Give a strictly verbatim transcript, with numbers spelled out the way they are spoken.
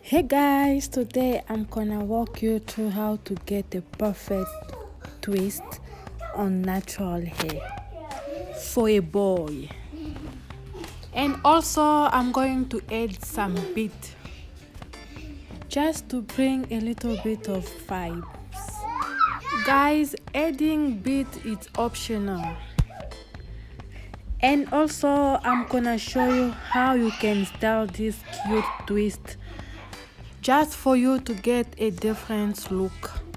Hey guys, today I'm gonna walk you through how to get a perfect twist on natural hair for a boy. And also I'm going to add some beat just to bring a little bit of vibes. Guys, adding beat is optional. And also I'm gonna show you how you can style this cute twist just for you to get a different look.